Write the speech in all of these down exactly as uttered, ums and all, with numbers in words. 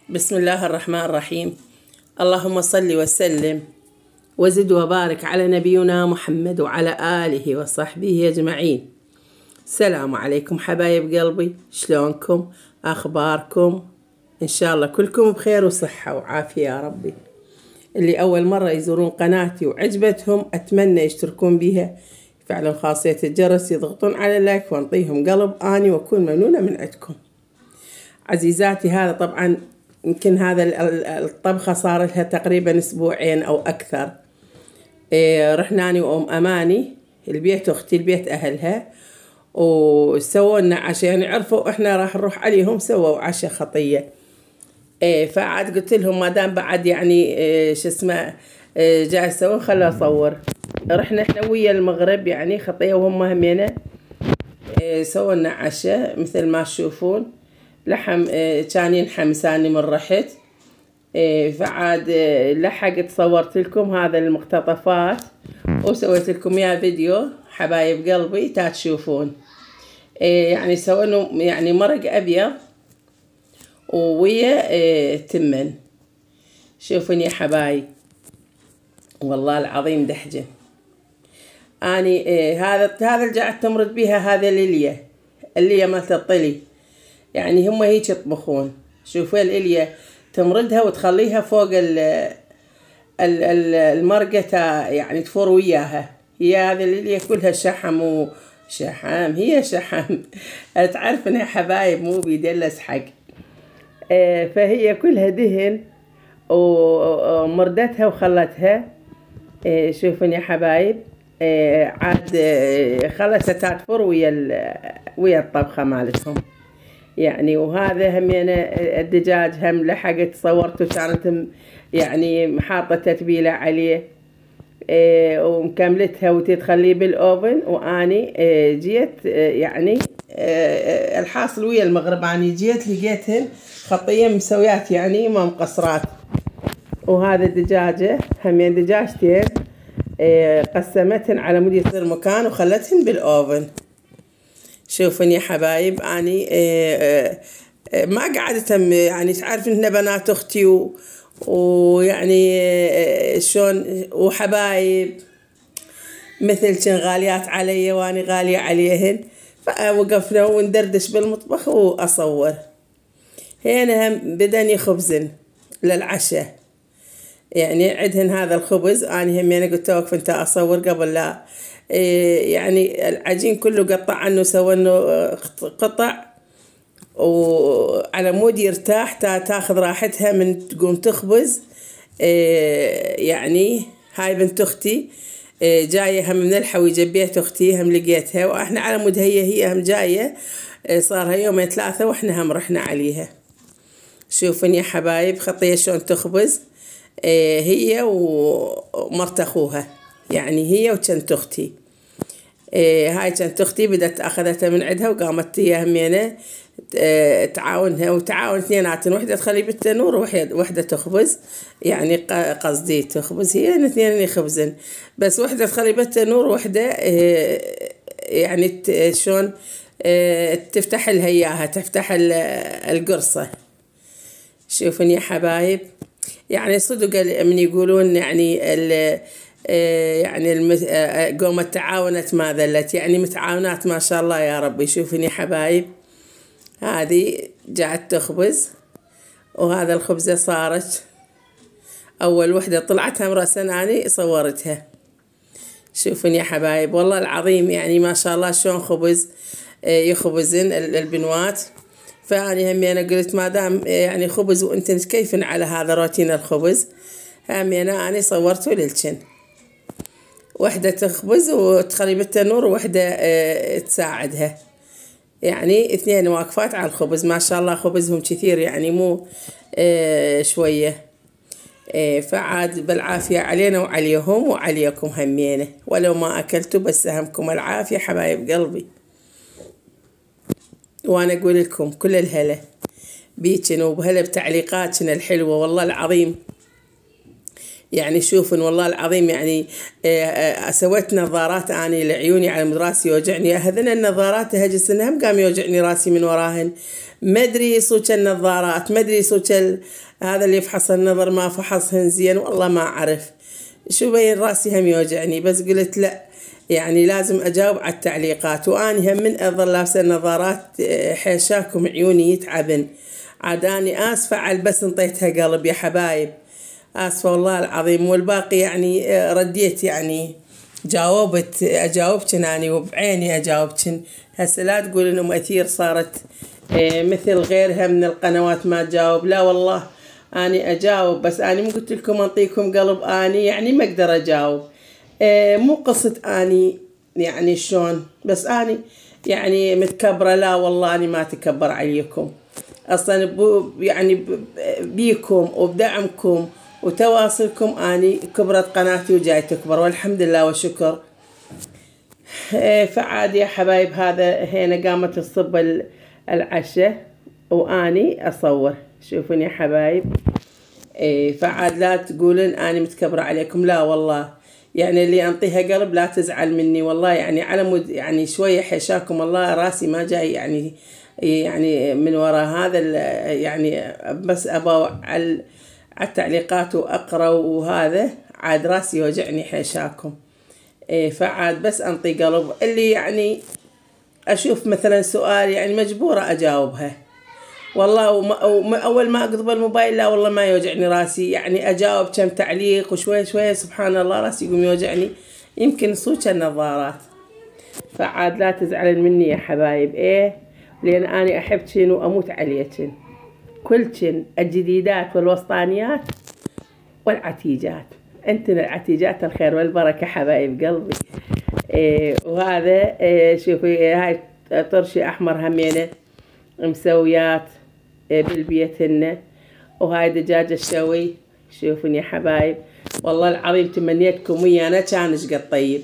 بسم الله الرحمن الرحيم. اللهم صل وسلم وزد وبارك على نبينا محمد وعلى آله وصحبه أجمعين. السلام عليكم حبايب قلبي، شلونكم؟ أخباركم؟ إن شاء الله كلكم بخير وصحة وعافية يا ربي. اللي أول مرة يزورون قناتي وعجبتهم أتمنى يشتركون بها، يفعلون خاصية الجرس، يضغطون على اللايك وانطيهم قلب آني وأكون ممنونة من عندكم. عزيزاتي، هذا طبعا يمكن هذا الطبخة صار لها تقريبا أسبوعين أو أكثر. إيه، رحنا أنا وأم أماني البيت أختي البيت أهلها وسووا لنا عشاء، يعني عرفوا إحنا راح نروح عليهم سووا عشاء خطية. إيه، فعاد قلت لهم ما دام بعد يعني إيه شو اسمه إيه جاي يسوون خلوا أصور. رحنا إحنا ويا المغرب يعني خطية وهم همينة. إيه، سووا لنا عشاء مثل ما تشوفون، لحم كان ينحمساني من رحت. فعاد لحقت صورت لكم هذا المقتطفات وسويت لكم يا فيديو حبايب قلبي تا تشوفون. يعني سوينا يعني مرق أبيض ويا تمن. شوفون يا حبايب، والله العظيم دحجة. أني هذا هذا اللي قاعد تمرد بها، هذا الليلية اللي مالت الطلي، يعني هم هيك يطبخون. شوفوا الإلية تمردها وتخليها فوق ال المرقة، يعني تفور وياها. هي هذه الإلية كلها شحم وشحم، هي شحم. تعرف انها حبايب مو بيدلس حق. فهي كلها دهن ومردتها وخلتها. شوفوا يا حبايب، عاد خلتها تفور ويا ويا الطبخة مالتهم يعني. وهذا هم يعني الدجاج هم لحقت صورته، كانت يعني حاطة تتبيلة عليه إيه ومكملتها وتتخليه بالأوفن. وأني إيه جيت إيه يعني إيه الحاصل ويا المغرب، أني جيت لقيتهن خطية مسويات يعني ما مقصرات. وهذا الدجاجة هم يعني دجاجتين إيه قسمتهن على مود يصير مكان وخلتهن بالأوفن. شوفوا يا حبايب، أني إيه إيه ما قعدت يعني تعرف إن بنات أختي ويعني إيه شلون وحبايب مثل كن غاليات علي وأني غالية عليهن. فوقفنا وندردش بالمطبخ وأصور. هنا هم بدني خبزن للعشاء، يعني عندهن هذا الخبز. أنا هم يعني قلت وقف أنت أصور قبل لا إيه يعني العجين كله قطع عنه، سوينه قطع وعلى مود يرتاح تاخذ راحتها من تقوم تخبز. إيه يعني هاي بنت أختي إيه جاية هم من الحويجة بيت أختي، هم لقيتها وإحنا على مود هي هي هم جاية. إيه صارها يومين ثلاثة وإحنا هم رحنا عليها. شوفن يا حبايب خطية شلون تخبز. إيه هي ومرت أخوها، يعني هي وكنت أختي. إيه هاي كنت أختي بدت أخذتها من عندها وقامت هي همينة إيه تعاونها وتعاون اثنيناتن، وحدة تخلي بالتنور وحدة وحدة تخبز، يعني قصدي تخبز هي اثنين يخبزن، بس وحدة تخلي بالتنور وحدة إيه يعني شلون إيه تفتح لها إياها، تفتح القرصة. شوفن يا حبايب، يعني صدق من يقولون يعني ال يعني قومة تعاونت ما ذلت، يعني متعاونات ما شاء الله يا ربي. شوفني حبايب، هذه قاعد تخبز وهذا الخبزة صارت أول وحدة طلعتها مرأس أناني صورتها. شوفني يا حبايب، والله العظيم يعني ما شاء الله شلون خبز يخبزن البنوات. فأني همي أنا قلت ما دام يعني خبز وأنت كيفن على هذا روتين الخبز، همي أنا أنا صورته للكن. وحدة تخبز وتخلي بالتنور ووحدة اه تساعدها، يعني اثنين واقفات على الخبز. ما شاء الله خبزهم كثير يعني مو اه شوية. اه فعاد بالعافية علينا وعليهم وعليكم همينة، ولو ما أكلتوا بس همكم العافية حبايب قلبي. وأنا أقول لكم كل الهلا بيكن وبهلا بتعليقاتنا الحلوة، والله العظيم يعني شوفن والله العظيم يعني سويت نظارات اني لعيوني على مود راسي يوجعني. هذن النظارات هجس انهم قام يوجعني راسي من وراهن. ما ادري صوت النظارات، ما ادري صوت هذا اللي يفحص النظر ما فحصهن زين، والله ما اعرف شو بين راسي هم يوجعني. بس قلت لا يعني لازم اجاوب على التعليقات. واني هم من اظل لابسه النظارات حيشاكم عيوني يتعبن. عاد اني اسفه على بس انطيتها قلب يا حبايب، اسفه والله العظيم. والباقي يعني رديت يعني جاوبت اجاوبتن اني وبعيني اجاوبتن. هسه لا تقول انه اثير صارت مثل غيرها من القنوات ما تجاوب، لا والله اني اجاوب. بس اني مو قلت لكم انطيكم قلب اني يعني ما اقدر اجاوب. مو قصة اني يعني شلون، بس اني يعني متكبرة، لا والله اني ما اتكبر عليكم اصلا. يعني بيكم وبدعمكم وتواصلكم اني كبرت قناتي وجاي تكبر والحمد لله والشكر. فعاد يا حبايب هذا هنا قامت تصب العشاء واني اصور. شوفون يا حبايب فعاد لا تقولن اني متكبرة عليكم، لا والله يعني اللي انطيها قلب لا تزعل مني والله. يعني على مود يعني شوية حشاكم الله راسي ما جاي يعني يعني من وراء هذا يعني بس ابى على التعليقات واقرا وهذا عاد راسي وجعني حشاكم. فعاد بس انطي قلب اللي يعني اشوف مثلا سؤال يعني مجبورة اجاوبها والله. وما اول ما اقضب الموبايل لا والله ما يوجعني راسي، يعني اجاوب كم تعليق وشوي شوي سبحان الله راسي يقوم يوجعني. يمكن صوت النظارات. فعاد لا تزعلن مني يا حبايب ايه، لان اني احبكن واموت عليكن كلكن، الجديدات والوسطانيات والعتيجات. انتن العتيجات الخير والبركة حبايب قلبي. إيه وهذا إيه شوفي هاي طرشي احمر همينه مسويات إيه بالبيتنا، وهاي دجاج الشوي. شوفون يا حبايب والله العظيم تمنيتكم ويانا كانش قد طيب.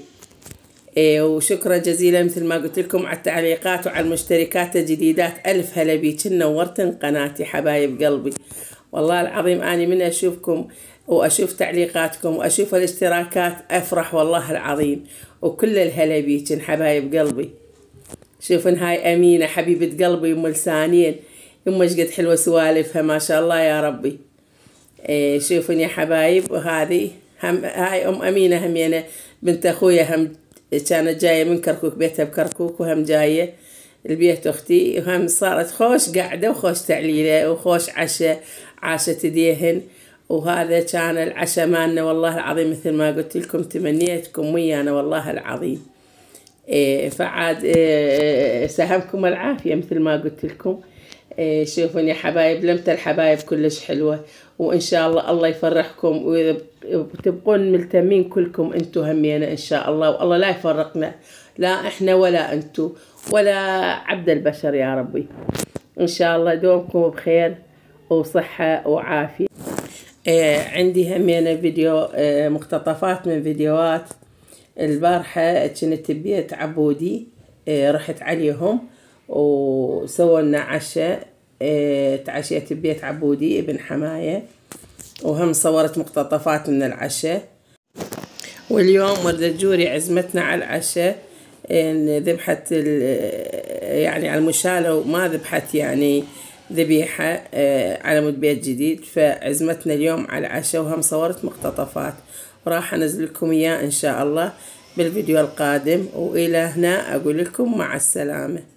إيه وشكرا جزيلا مثل ما قلت لكم على التعليقات وعلى المشتركات الجديدات. الف هلا بيكن نورتن قناتي حبايب قلبي. والله العظيم اني من اشوفكم واشوف تعليقاتكم واشوف الاشتراكات افرح والله العظيم. وكل الهلا بيكن حبايب قلبي. شوفن هاي امينه حبيبه قلبي ام لسانين، ام ايش قد حلوه سوالفها ما شاء الله يا ربي. إيه شوفن يا حبايب وهذه هم هاي ام امينه همينه بنت اخويا هم كانت جايه من كركوك، بيتها بكركوك وهم جايه البيت اختي، وهم صارت خوش قاعده وخوش تعليله وخوش عشاء عاشت ايديهن. وهذا كان العشاء مالنا والله العظيم مثل ما قلت لكم تمنيتكم ويانا والله العظيم. إيه فعاد إيه سهمكم العافيه مثل ما قلت لكم. إيه شوفون يا حبايب لمت الحبايب كلش حلوه، وان شاء الله الله يفرحكم وتبقون ملتمين كلكم انتو همينا ان شاء الله. والله لا يفرقنا لا احنا ولا انتو ولا عبد البشر يا ربي. ان شاء الله دومكم بخير وصحه وعافيه. إيه عندي همينا فيديو إيه مقتطفات من فيديوهات البارحة كنت ببيت عبودي. إيه رحت عليهم وسووا لنا عشاء. إيه تعشيت ببيت عبودي ابن حماية، وهم صورت مقتطفات من العشاء. واليوم ورد جوري عزمتنا على العشاء. إيه ذبحت يعني على المشالة وما ذبحت يعني ذبيحة إيه على مود بيت جديد. فعزمتنا اليوم على العشاء وهم صورت مقتطفات وراح انزل لكم اياه ان شاء الله بالفيديو القادم. والى هنا اقول لكم مع السلامة.